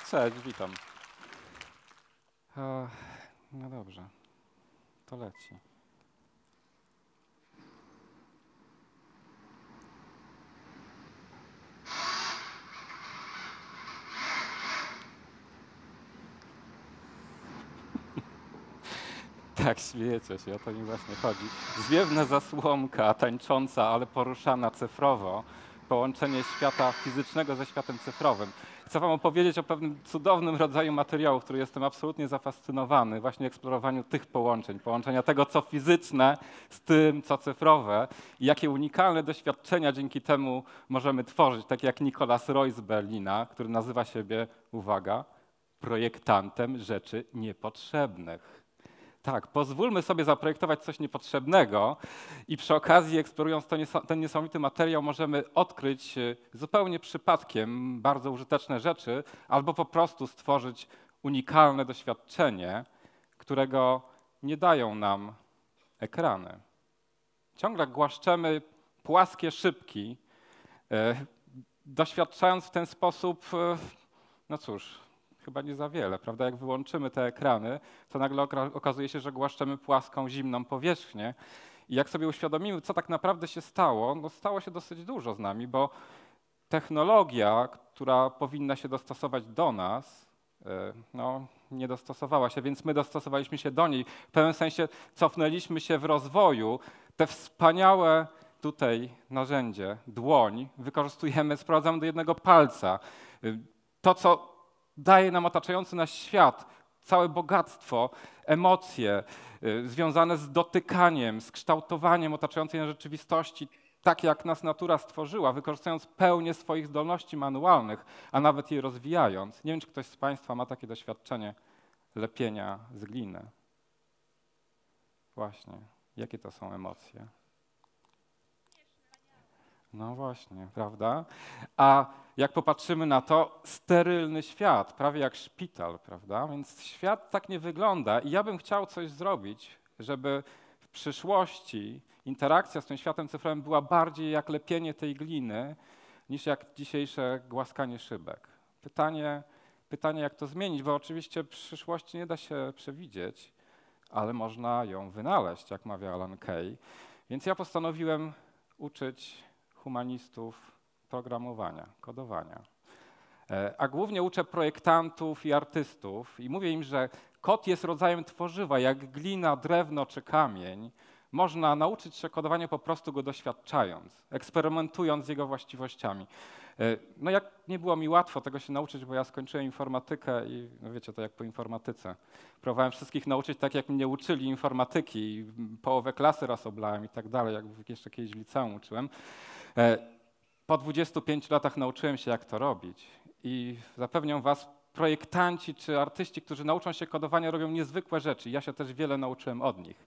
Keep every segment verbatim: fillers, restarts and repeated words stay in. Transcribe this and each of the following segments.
Cześć, witam. E, no dobrze, to leci. Tak, śmiejecie się, o to mi właśnie chodzi. Zwiewna zasłonka, tańcząca, ale poruszana cyfrowo. Połączenie świata fizycznego ze światem cyfrowym. Chcę wam opowiedzieć o pewnym cudownym rodzaju materiału, który jestem absolutnie zafascynowany, właśnie eksplorowaniu tych połączeń, połączenia tego, co fizyczne z tym, co cyfrowe i jakie unikalne doświadczenia dzięki temu możemy tworzyć, tak jak Nicolas Roy z Berlina, który nazywa siebie, uwaga, projektantem rzeczy niepotrzebnych. Tak, pozwólmy sobie zaprojektować coś niepotrzebnego i przy okazji, eksplorując ten niesamowity materiał, możemy odkryć zupełnie przypadkiem bardzo użyteczne rzeczy albo po prostu stworzyć unikalne doświadczenie, którego nie dają nam ekrany. Ciągle głaszczemy płaskie szybki, doświadczając w ten sposób, no cóż, chyba nie za wiele, prawda? Jak wyłączymy te ekrany, to nagle okazuje się, że głaszczemy płaską, zimną powierzchnię. I jak sobie uświadomimy, co tak naprawdę się stało, no stało się dosyć dużo z nami, bo technologia, która powinna się dostosować do nas, no, nie dostosowała się, więc my dostosowaliśmy się do niej. W pewnym sensie cofnęliśmy się w rozwoju. Te wspaniałe tutaj narzędzie, dłoń, wykorzystujemy, sprowadzamy do jednego palca. To, co daje nam otaczający nas świat, całe bogactwo, emocje y, związane z dotykaniem, z kształtowaniem otaczającej nas rzeczywistości, tak jak nas natura stworzyła, wykorzystując pełnię swoich zdolności manualnych, a nawet je rozwijając. Nie wiem, czy ktoś z Państwa ma takie doświadczenie lepienia z gliny. Właśnie. Jakie to są emocje? No właśnie, prawda? A jak popatrzymy na to, sterylny świat, prawie jak szpital, prawda? Więc świat tak nie wygląda i ja bym chciał coś zrobić, żeby w przyszłości interakcja z tym światem cyfrowym była bardziej jak lepienie tej gliny, niż jak dzisiejsze głaskanie szybek. Pytanie, pytanie jak to zmienić, bo oczywiście przyszłości nie da się przewidzieć, ale można ją wynaleźć, jak mawia Alan Kay. Więc ja postanowiłem uczyć humanistów programowania, kodowania. A głównie uczę projektantów i artystów i mówię im, że kod jest rodzajem tworzywa, jak glina, drewno czy kamień. Można nauczyć się kodowania po prostu go doświadczając, eksperymentując z jego właściwościami. No jak nie było mi łatwo tego się nauczyć, bo ja skończyłem informatykę i no wiecie, to jak po informatyce. Próbowałem wszystkich nauczyć tak, jak mnie uczyli informatyki, połowę klasy raz oblałem i tak dalej, jak jeszcze kiedyś w liceum uczyłem. Po dwudziestu pięciu latach nauczyłem się, jak to robić i zapewniam was, projektanci czy artyści, którzy nauczą się kodowania, robią niezwykłe rzeczy. Ja się też wiele nauczyłem od nich.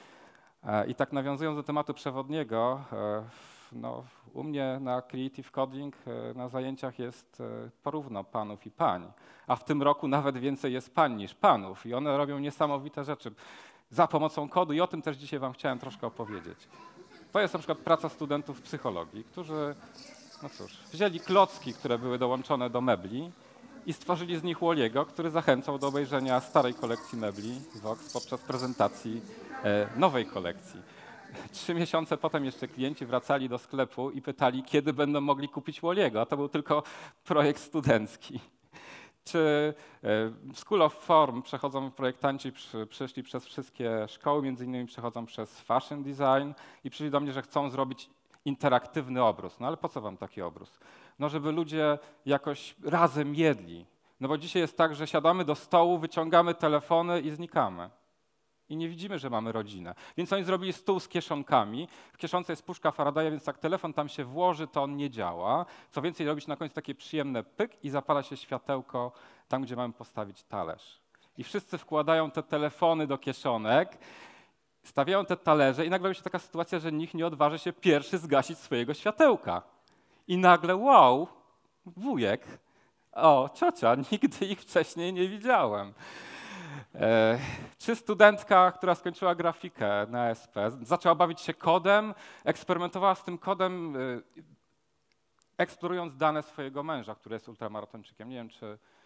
I tak nawiązując do tematu przewodniego, no, u mnie na Creative Coding na zajęciach jest porówno panów i pań, a w tym roku nawet więcej jest pań niż panów i one robią niesamowite rzeczy za pomocą kodu i o tym też dzisiaj wam chciałem troszkę opowiedzieć. To jest na przykład praca studentów psychologii, którzy, no cóż, wzięli klocki, które były dołączone do mebli i stworzyli z nich Wally'ego, który zachęcał do obejrzenia starej kolekcji mebli Vox podczas prezentacji e, nowej kolekcji. Trzy miesiące potem jeszcze klienci wracali do sklepu i pytali, kiedy będą mogli kupić Wally'ego, a to był tylko projekt studencki. Czy w School of Form przechodzą projektanci, przy, przyszli przez wszystkie szkoły, między innymi przechodzą przez fashion design i przyszli do mnie, że chcą zrobić interaktywny obrus. No ale po co wam taki obrus? No żeby ludzie jakoś razem jedli. No bo dzisiaj jest tak, że siadamy do stołu, wyciągamy telefony i znikamy. I nie widzimy, że mamy rodzinę. Więc oni zrobili stół z kieszonkami. W kieszonce jest puszka Faradaya, więc jak telefon tam się włoży, to on nie działa. Co więcej, robić na końcu takie przyjemne pyk i zapala się światełko tam, gdzie mamy postawić talerz. I wszyscy wkładają te telefony do kieszonek, stawiają te talerze i nagle robi się taka sytuacja, że nikt nie odważy się pierwszy zgasić swojego światełka. I nagle, wow, wujek, o, ciocia, nigdy ich wcześniej nie widziałem. E, czy studentka, która skończyła grafikę na S P, zaczęła bawić się kodem, eksperymentowała z tym kodem, e, eksplorując dane swojego męża, który jest ultramaratończykiem. Nie wiem, czy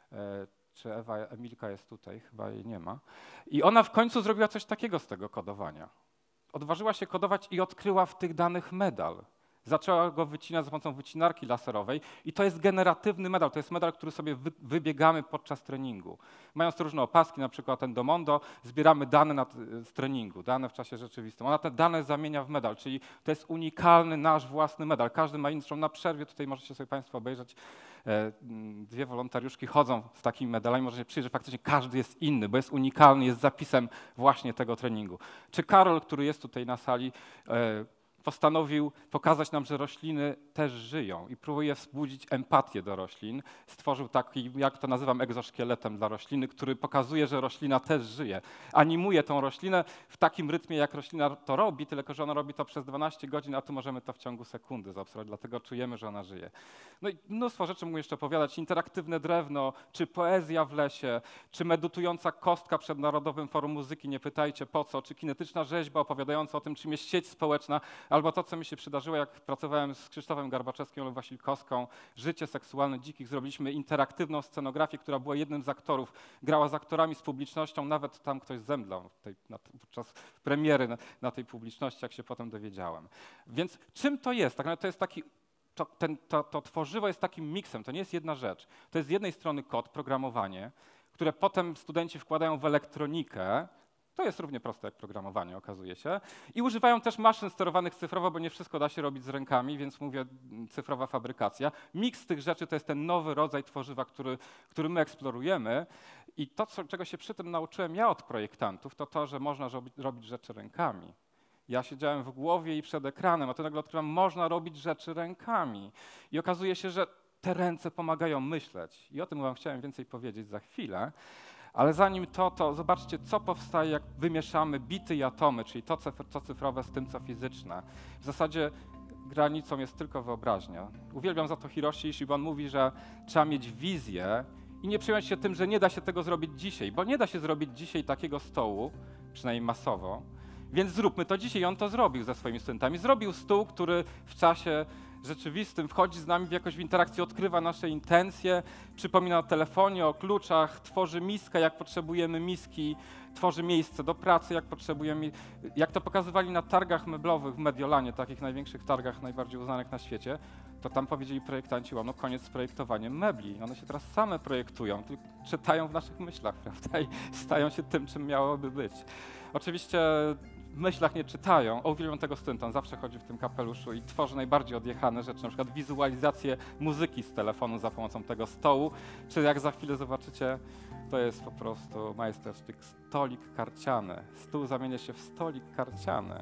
Czy Ewa Emilka jest tutaj? Chyba jej nie ma. I ona w końcu zrobiła coś takiego z tego kodowania. Odważyła się kodować i odkryła w tych danych medal. Zaczęła go wycinać za pomocą wycinarki laserowej i to jest generatywny medal, to jest medal, który sobie wy, wybiegamy podczas treningu. Mając różne opaski, na przykład Endomondo, zbieramy dane na, z treningu, dane w czasie rzeczywistym. Ona te dane zamienia w medal, czyli to jest unikalny nasz własny medal. Każdy ma inny, na przerwie tutaj możecie sobie Państwo obejrzeć, e, dwie wolontariuszki chodzą z takimi medalami, możecie przyjrzeć, że faktycznie każdy jest inny, bo jest unikalny, jest zapisem właśnie tego treningu. Czy Karol, który jest tutaj na sali, e, postanowił pokazać nam, że rośliny też żyją i próbuje wzbudzić empatię do roślin. Stworzył taki, jak to nazywam, egzoszkieletem dla rośliny, który pokazuje, że roślina też żyje. Animuje tą roślinę w takim rytmie, jak roślina to robi, tylko że ona robi to przez dwanaście godzin, a tu możemy to w ciągu sekundy zaobserwować, dlatego czujemy, że ona żyje. No i mnóstwo rzeczy mógł jeszcze opowiadać. Interaktywne drewno, czy poezja w lesie, czy medytująca kostka przed Narodowym Forum Muzyki, nie pytajcie po co, czy kinetyczna rzeźba opowiadająca o tym, czym jest sieć społeczna, albo to, co mi się przydarzyło, jak pracowałem z Krzysztofem Garbaczewskim lub Wasilkowską, Życie seksualne dzikich, zrobiliśmy interaktywną scenografię, która była jednym z aktorów, grała z aktorami, z publicznością, nawet tam ktoś zemdlał tej, na, podczas premiery na, na tej publiczności, jak się potem dowiedziałem. Więc czym to jest? Tak naprawdę to jest taki, to, ten, to, to tworzywo jest takim miksem, to nie jest jedna rzecz. To jest z jednej strony kod, programowanie, które potem studenci wkładają w elektronikę. To jest równie proste jak programowanie, okazuje się. I używają też maszyn sterowanych cyfrowo, bo nie wszystko da się robić z rękami, więc mówię cyfrowa fabrykacja. Miks tych rzeczy to jest ten nowy rodzaj tworzywa, który, który my eksplorujemy. I to, co, czego się przy tym nauczyłem ja od projektantów, to to, że można robić, robić rzeczy rękami. Ja siedziałem w głowie i przed ekranem, a tu nagle odkryłem, można robić rzeczy rękami. I okazuje się, że te ręce pomagają myśleć. I o tym wam chciałem więcej powiedzieć za chwilę. Ale zanim to, to zobaczcie, co powstaje, jak wymieszamy bity i atomy, czyli to, co cyfrowe z tym, co fizyczne. W zasadzie granicą jest tylko wyobraźnia. Uwielbiam za to Hiroshi Ishii, on mówi, że trzeba mieć wizję i nie przejmować się tym, że nie da się tego zrobić dzisiaj, bo nie da się zrobić dzisiaj takiego stołu, przynajmniej masowo, więc zróbmy to dzisiaj. I on to zrobił ze swoimi studentami. Zrobił stół, który w czasie rzeczywistym wchodzi z nami w jakąś interakcję, odkrywa nasze intencje, przypomina o telefonie, o kluczach, tworzy miskę, jak potrzebujemy miski, tworzy miejsce do pracy, jak potrzebujemy. Jak to pokazywali na targach meblowych w Mediolanie, takich największych targach, najbardziej uznanych na świecie, to tam powiedzieli projektanci, no koniec z projektowaniem mebli. One się teraz same projektują, tylko czytają w naszych myślach, prawda, i stają się tym, czym miałoby być. Oczywiście w myślach nie czytają. O, uwielbiam tego studenta, on zawsze chodzi w tym kapeluszu i tworzy najbardziej odjechane rzeczy, na przykład wizualizację muzyki z telefonu za pomocą tego stołu, czy jak za chwilę zobaczycie, to jest po prostu majstersztyk, stolik karciany. Stół zamienia się w stolik karciany,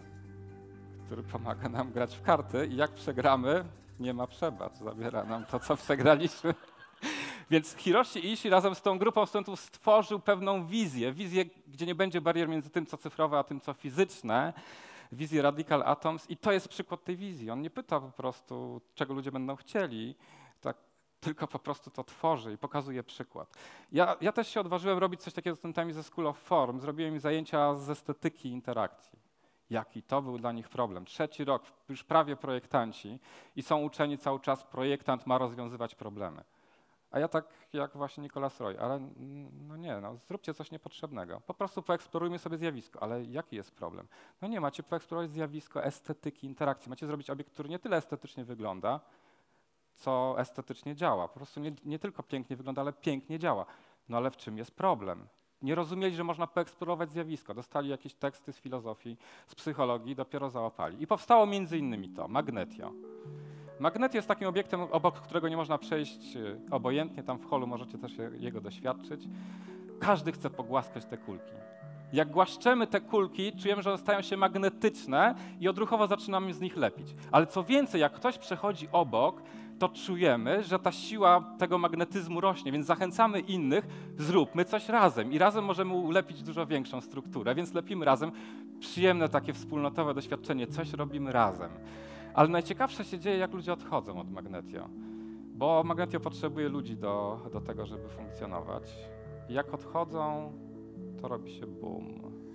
który pomaga nam grać w karty i jak przegramy, nie ma przebacz, zabiera nam to, co przegraliśmy. Więc Hiroshi Ishii razem z tą grupą studentów stworzył pewną wizję, wizję, gdzie nie będzie barier między tym, co cyfrowe, a tym, co fizyczne, wizję Radical Atoms i to jest przykład tej wizji. On nie pyta po prostu, czego ludzie będą chcieli, tak, tylko po prostu to tworzy i pokazuje przykład. Ja, ja też się odważyłem robić coś takiego z studentami ze School of Form, zrobiłem im zajęcia z estetyki interakcji. Jaki to był dla nich problem. Trzeci rok, już prawie projektanci i są uczeni cały czas, projektant ma rozwiązywać problemy. A ja tak jak właśnie Nicolas Roy, ale no nie, no zróbcie coś niepotrzebnego. Po prostu poeksplorujmy sobie zjawisko, ale jaki jest problem? No nie, macie poeksplorować zjawisko estetyki, interakcji. Macie zrobić obiekt, który nie tyle estetycznie wygląda, co estetycznie działa. Po prostu nie, nie tylko pięknie wygląda, ale pięknie działa. No ale w czym jest problem? Nie rozumieli, że można poeksplorować zjawisko. Dostali jakieś teksty z filozofii, z psychologii, dopiero załapali. I powstało między innymi to, Magnetio. Magnetio jest takim obiektem, obok którego nie można przejść obojętnie, tam w holu możecie też jego doświadczyć. Każdy chce pogłaskać te kulki. Jak głaszczemy te kulki, czujemy, że one stają się magnetyczne i odruchowo zaczynamy z nich lepić. Ale co więcej, jak ktoś przechodzi obok, to czujemy, że ta siła tego magnetyzmu rośnie, więc zachęcamy innych, zróbmy coś razem i razem możemy ulepić dużo większą strukturę, więc lepimy razem. Przyjemne takie wspólnotowe doświadczenie, coś robimy razem. Ale najciekawsze się dzieje, jak ludzie odchodzą od Magnetio, bo Magnetio potrzebuje ludzi do, do tego, żeby funkcjonować. I jak odchodzą, to robi się boom.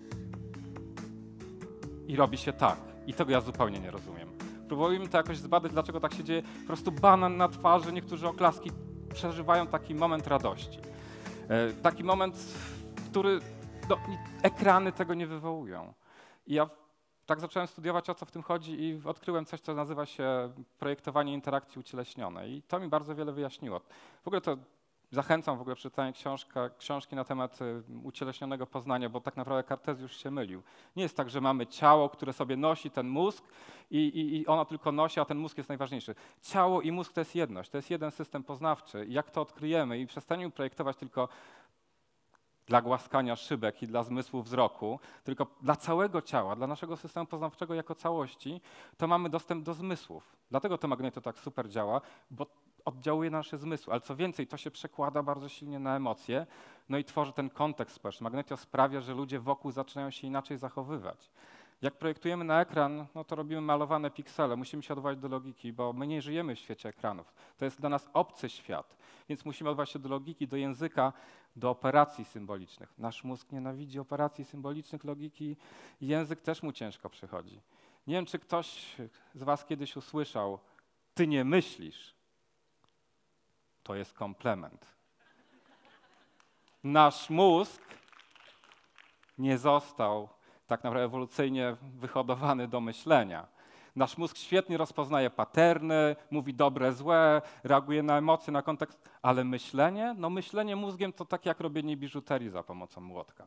I robi się tak. I tego ja zupełnie nie rozumiem. Próbujemy to jakoś zbadać, dlaczego tak się dzieje. Po prostu banan na twarzy, niektórzy oklaski przeżywają taki moment radości. Taki moment, który no, ekrany tego nie wywołują. I ja tak zacząłem studiować, o co w tym chodzi i odkryłem coś, co nazywa się projektowanie interakcji ucieleśnionej. I to mi bardzo wiele wyjaśniło. W ogóle to zachęcam w ogóle przeczytania książka, książki na temat ucieleśnionego poznania, bo tak naprawdę Kartezjusz się mylił. Nie jest tak, że mamy ciało, które sobie nosi ten mózg i, i, i ono tylko nosi, a ten mózg jest najważniejszy. Ciało i mózg to jest jedność, to jest jeden system poznawczy. I jak to odkryjemy i przestaniemy projektować tylko dla głaskania szybek i dla zmysłu wzroku, tylko dla całego ciała, dla naszego systemu poznawczego jako całości, to mamy dostęp do zmysłów. Dlatego to magneto tak super działa, bo oddziałuje na nasze zmysły, ale co więcej, to się przekłada bardzo silnie na emocje, no i tworzy ten kontekst społeczny. Magneto sprawia, że ludzie wokół zaczynają się inaczej zachowywać. Jak projektujemy na ekran, no to robimy malowane piksele, musimy się odwołać do logiki, bo my nie żyjemy w świecie ekranów. To jest dla nas obcy świat, więc musimy odwołać się do logiki, do języka, do operacji symbolicznych. Nasz mózg nienawidzi operacji symbolicznych, logiki i język też mu ciężko przychodzi. Nie wiem, czy ktoś z was kiedyś usłyszał, ty nie myślisz. To jest komplement. Nasz mózg nie został tak naprawdę ewolucyjnie wyhodowany do myślenia. Nasz mózg świetnie rozpoznaje paterny, mówi dobre, złe, reaguje na emocje, na kontekst, ale myślenie? No myślenie mózgiem to tak jak robienie biżuterii za pomocą młotka.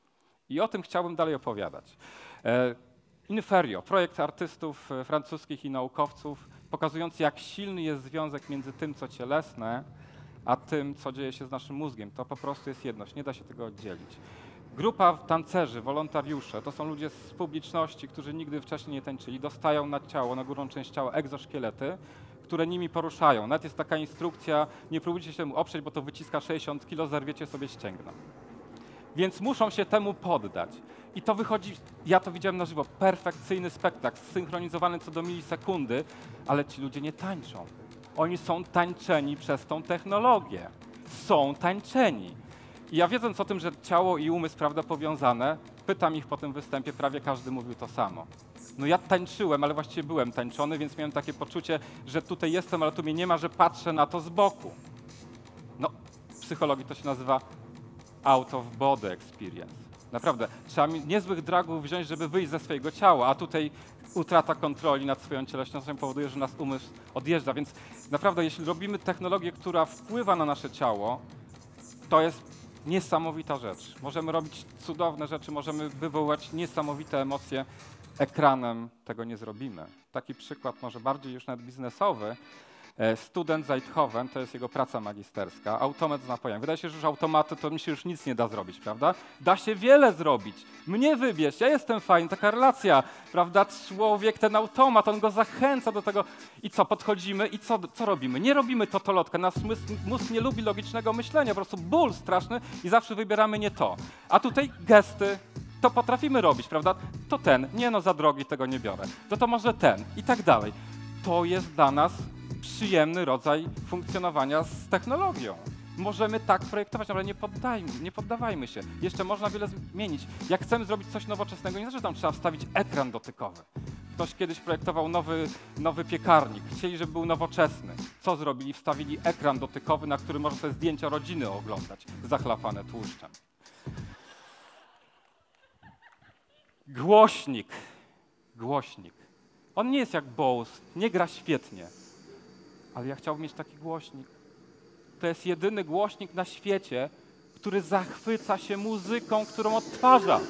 I o tym chciałbym dalej opowiadać. E, Inferio, projekt artystów francuskich i naukowców, pokazujący jak silny jest związek między tym, co cielesne, a tym, co dzieje się z naszym mózgiem. To po prostu jest jedność, nie da się tego oddzielić. Grupa tancerzy, wolontariusze, to są ludzie z publiczności, którzy nigdy wcześniej nie tańczyli, dostają na ciało, na górną część ciała egzoszkielety, które nimi poruszają. Nawet jest taka instrukcja, nie próbujcie się temu oprzeć, bo to wyciska sześćdziesiąt kilo, zerwiecie sobie ścięgno. Więc muszą się temu poddać. I to wychodzi, ja to widziałem na żywo, perfekcyjny spektakl, zsynchronizowany co do milisekundy, ale ci ludzie nie tańczą. Oni są tańczeni przez tą technologię. Są tańczeni. I ja wiedząc o tym, że ciało i umysł, prawda, powiązane, pytam ich po tym występie, prawie każdy mówił to samo. No ja tańczyłem, ale właściwie byłem tańczony, więc miałem takie poczucie, że tutaj jestem, ale tu mnie nie ma, że patrzę na to z boku. No, w psychologii to się nazywa out of body experience. Naprawdę, trzeba niezłych dragów wziąć, żeby wyjść ze swojego ciała, a tutaj utrata kontroli nad swoją cieleśnością powoduje, że nas umysł odjeżdża. Więc naprawdę, jeśli robimy technologię, która wpływa na nasze ciało, to jest niesamowita rzecz. Możemy robić cudowne rzeczy, możemy wywoływać niesamowite emocje. Ekranem tego nie zrobimy. Taki przykład może bardziej już nawet biznesowy. Student z Eindhoven, to jest jego praca magisterska, automat z napojami. Wydaje się, że już automaty to mi się już nic nie da zrobić, prawda? Da się wiele zrobić. Mnie wybierz, ja jestem fajny, taka relacja, prawda? Człowiek, ten automat, on go zachęca do tego. I co, podchodzimy i co, co robimy? Nie robimy totolotkę, nasz mózg, mózg nie lubi logicznego myślenia, po prostu ból straszny i zawsze wybieramy nie to. A tutaj gesty, to potrafimy robić, prawda? To ten, nie no, za drogi tego nie biorę. To to może ten i tak dalej. To jest dla nas przyjemny rodzaj funkcjonowania z technologią. Możemy tak projektować, ale nie, poddajmy, nie poddawajmy się. Jeszcze można wiele zmienić. Jak chcemy zrobić coś nowoczesnego, nie znaczy, że tam trzeba wstawić ekran dotykowy. Ktoś kiedyś projektował nowy, nowy piekarnik. Chcieli, żeby był nowoczesny. Co zrobili? Wstawili ekran dotykowy, na którym można sobie zdjęcia rodziny oglądać, zachlapane tłuszczem. Głośnik. Głośnik. On nie jest jak Bose, nie gra świetnie. Ale ja chciałbym mieć taki głośnik. To jest jedyny głośnik na świecie, który zachwyca się muzyką, którą odtwarza.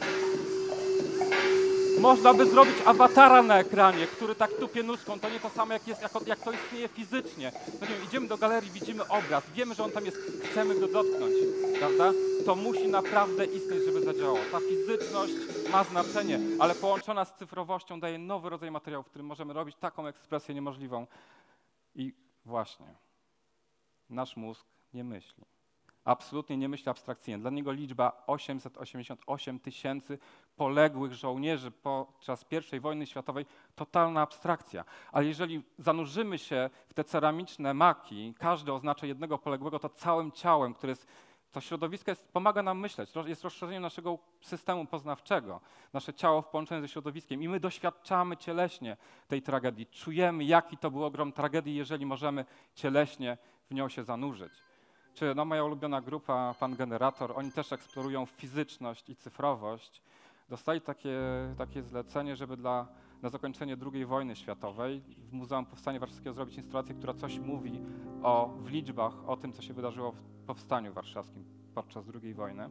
Można by zrobić awatara na ekranie, który tak tupie nóżką. To nie to samo, jak, jest, jak, jak to istnieje fizycznie. No nie wiem, idziemy do galerii, widzimy obraz, wiemy, że on tam jest, chcemy go dotknąć, prawda? To musi naprawdę istnieć, żeby zadziałało. Ta fizyczność ma znaczenie, ale połączona z cyfrowością daje nowy rodzaj materiału, w którym możemy robić taką ekspresję niemożliwą. I właśnie, nasz mózg nie myśli. Absolutnie nie myśli abstrakcyjnie. Dla niego liczba osiemset osiemdziesiąt osiem tysięcy poległych żołnierzy podczas pierwszej wojny światowej totalna abstrakcja. Ale jeżeli zanurzymy się w te ceramiczne maki, każdy oznacza jednego poległego, to całym ciałem, które jest, to środowisko jest, pomaga nam myśleć, jest rozszerzeniem naszego systemu poznawczego. Nasze ciało w połączeniu ze środowiskiem i my doświadczamy cieleśnie tej tragedii. Czujemy, jaki to był ogrom tragedii, jeżeli możemy cieleśnie w nią się zanurzyć. Czy no, moja ulubiona grupa, Pan Generator, oni też eksplorują fizyczność i cyfrowość. Dostali takie, takie zlecenie, żeby dla, na zakończenie drugiej wojny światowej w Muzeum Powstania Warszawskiego zrobić instalację, która coś mówi o, w liczbach o tym, co się wydarzyło w Powstaniu Warszawskim podczas drugiej wojny.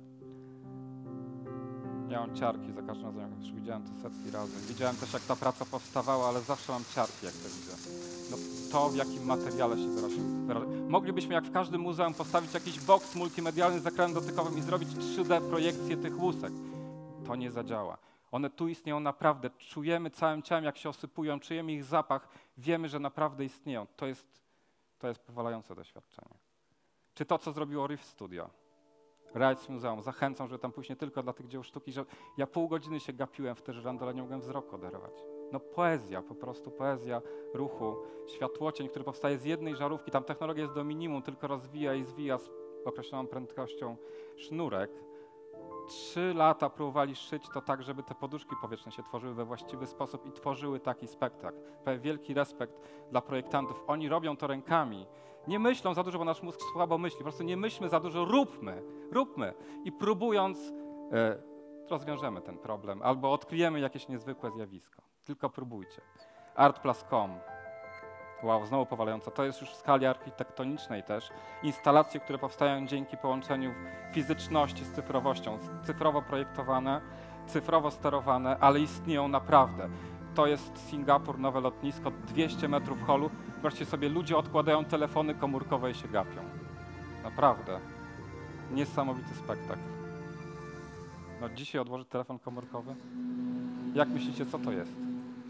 Ja mam ciarki za każdym razem, jak już widziałem to setki razy. Widziałem też, jak ta praca powstawała, ale zawsze mam ciarki, jak to widzę. No, to, w jakim materiale się wyrazi. Moglibyśmy, jak w każdym muzeum, postawić jakiś boks multimedialny z ekranem dotykowym i zrobić trzy D projekcję tych łusek. To nie zadziała. One tu istnieją naprawdę. Czujemy całym ciałem, jak się osypują, czujemy ich zapach. Wiemy, że naprawdę istnieją. To jest, to jest powalające doświadczenie. Czy to, co zrobiło Riff Studio? Rijksmuseum Muzeum. Zachęcam, żeby tam pójść nie tylko dla tych dzieł sztuki, że ja pół godziny się gapiłem w te żyrandole, nie mogłem wzroku oderwać. No poezja, po prostu poezja ruchu, światłocień, który powstaje z jednej żarówki, tam technologia jest do minimum, tylko rozwija i zwija z określoną prędkością sznurek. Trzy lata próbowali szyć to tak, żeby te poduszki powietrzne się tworzyły we właściwy sposób i tworzyły taki spektakl. Wielki respekt dla projektantów. Oni robią to rękami. Nie myślą za dużo, bo nasz mózg słabo myśli. Po prostu nie myślmy za dużo, róbmy, róbmy. I próbując e, rozwiążemy ten problem albo odkryjemy jakieś niezwykłe zjawisko. Tylko próbujcie. art plus kropka com. Wow, znowu powalająco. To jest już w skali architektonicznej też. Instalacje, które powstają dzięki połączeniu fizyczności z cyfrowością. Cyfrowo projektowane, cyfrowo sterowane, ale istnieją naprawdę. To jest Singapur, nowe lotnisko, dwieście metrów holu. Wyobraźcie sobie, ludzie odkładają telefony komórkowe i się gapią. Naprawdę. Niesamowity spektakl. No dzisiaj odłożyć telefon komórkowy? Jak myślicie, co to jest?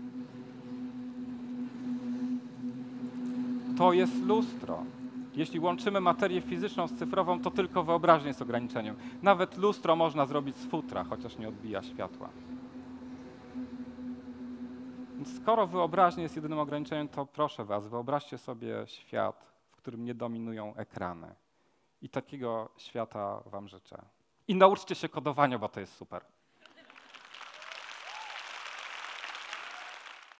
To jest lustro. Jeśli łączymy materię fizyczną z cyfrową, to tylko wyobraźnia jest ograniczeniem. Nawet lustro można zrobić z futra, chociaż nie odbija światła. Więc skoro wyobraźnia jest jedynym ograniczeniem, to proszę was, wyobraźcie sobie świat, w którym nie dominują ekrany. I takiego świata wam życzę. I nauczcie się kodowania, bo to jest super.